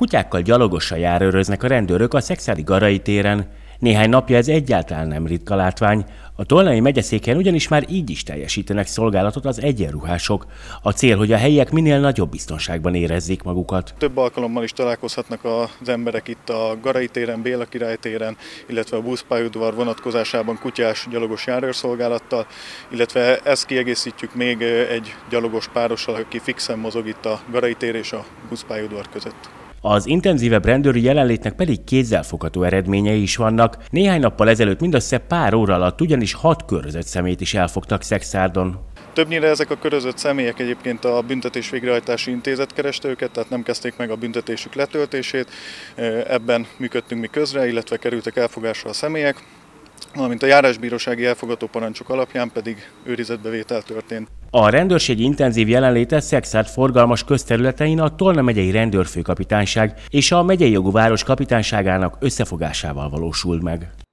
Kutyákkal gyalogosan járőröznek a rendőrök a Szekszárdi Garai téren. Néhány napja ez egyáltalán nem ritka látvány. A Tolnai megyeszéken ugyanis már így is teljesítenek szolgálatot az egyenruhások. A cél, hogy a helyiek minél nagyobb biztonságban érezzék magukat. Több alkalommal is találkozhatnak az emberek itt a Garai téren, Béla Király téren, illetve a buszpályaudvar vonatkozásában kutyás gyalogos járőrszolgálattal, illetve ezt kiegészítjük még egy gyalogos párossal, aki fixen mozog itt a Garai tér és a buszpályaudvar között. Az intenzívebb rendőri jelenlétnek pedig kézzelfogható eredményei is vannak. Néhány nappal ezelőtt mindössze pár óra alatt ugyanis 6 körözött személyt is elfogtak Szekszárdon. Többnyire ezek a körözött személyek egyébként a Büntetés Végrehajtási Intézet kereste őket, tehát nem kezdték meg a büntetésük letöltését. Ebben működtünk mi közre, illetve kerültek elfogásra a személyek, valamint a járásbírósági elfogató parancsok alapján pedig őrizetbevétel történt. A rendőrség intenzív jelenléte Szekszárd forgalmas közterületein a Tolna megyei rendőrfőkapitányság és a megyei jogú város kapitányságának összefogásával valósult meg.